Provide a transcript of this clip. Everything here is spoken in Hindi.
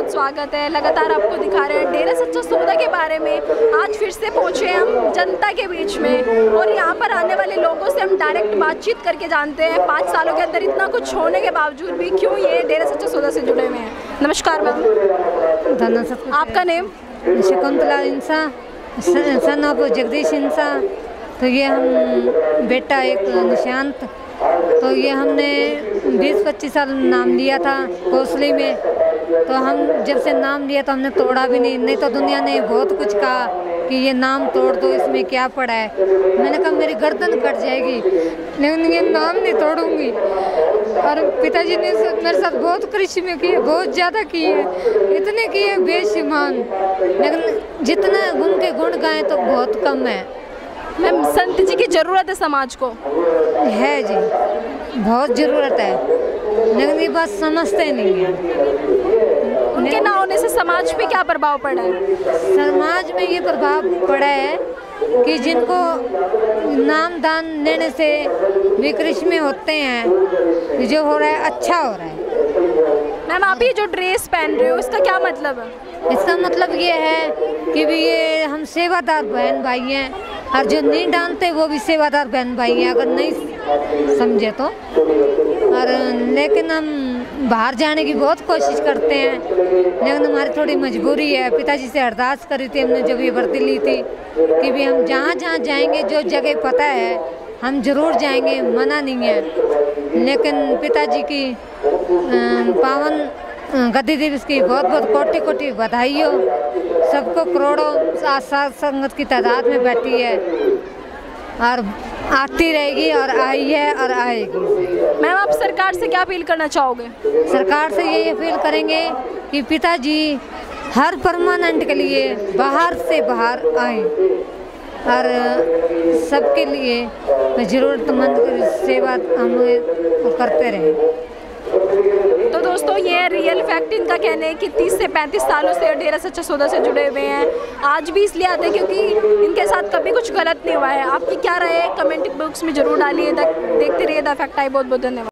बहुत स्वागत है। लगातार आपको दिखा रहे हैं डेरा सच्चा सौदा के बारे में। आज फिर से पहुंचे हैं हम जनता के बीच में और यहाँ पर आने वाले लोगों से हम डायरेक्ट बातचीत करके जानते हैं 5 सालों के अंदर इतना कुछ होने के बावजूद भी क्यों ये डेरा सच्चा सौदा से जुड़े हुए हैं। नमस्कार मैम, आपका name? Shakuntala Insa, son of Jagdish Insa. तो ये हम बेटा एक निशांत, तो ये हमने 20-25 साल नाम लिया था कोसली में। तो हम जब से नाम लिया तो हमने तोड़ा भी नहीं तो दुनिया ने बहुत कुछ कहा कि ये नाम तोड़ दो, इसमें क्या पड़ा है। मैंने कहा मेरी गर्दन कट जाएगी लेकिन ये नाम नहीं तोड़ूंगी। और पिताजी ने मेरे साथ बहुत करिश्मे किए, बहुत ज़्यादा किए, इतने किए बेशुमार, लेकिन जितना उनके गुण गाएं तो बहुत कम है। मैम, संत जी की ज़रूरत है समाज को? है जी, बहुत ज़रूरत है, लेकिन ये बात समझते नहीं है। उनके ना होने से समाज पे क्या प्रभाव पड़ा है? समाज में ये प्रभाव पड़ा है कि जिनको नाम दान लेने से भी करिश्मे होते हैं, जो हो रहा है अच्छा हो रहा है। मैम, आप ये जो ड्रेस पहन रहे हो इसका क्या मतलब है? इसका मतलब ये है कि भी ये हम सेवादार बहन भाई हैं, और जो नहीं जानते वो भी सेवादार बहन भाई हैं, अगर नहीं समझे तो। और लेकिन हम बाहर जाने की बहुत कोशिश करते हैं, लेकिन हमारी थोड़ी मजबूरी है। पिताजी से अरदास करी थी हमने जब ये वर्दी ली थी कि भी हम जहाँ जहाँ जाएंगे, जो जगह पता है हम ज़रूर जाएंगे, मना नहीं है। लेकिन पिताजी की पावन गद्दी दिवस की बहुत बहुत कोटि कोटि बधाई हो। सबको करोड़ों साथ संगत की तादाद में बैठी है और आती रहेगी और आई है और आएगी। मैम, आप सरकार से क्या अपील करना चाहोगे? सरकार से ये अपील करेंगे कि पिताजी हर परमानेंट के लिए बाहर से बाहर आए और सबके लिए ज़रूरतमंद की सेवा हम करते रहें। तो दोस्तों, ये रियल फैक्ट इनका कहना है कि 30 से 35 सालों से डेरा सच्चा सौदा से जुड़े हुए हैं। आज भी इसलिए आते हैं क्योंकि इनके साथ कभी कुछ गलत नहीं हुआ है। आपकी क्या राय है कमेंट बॉक्स में ज़रूर डालिए। देखते रहिए द फैक्ट आई। बहुत बहुत धन्यवाद।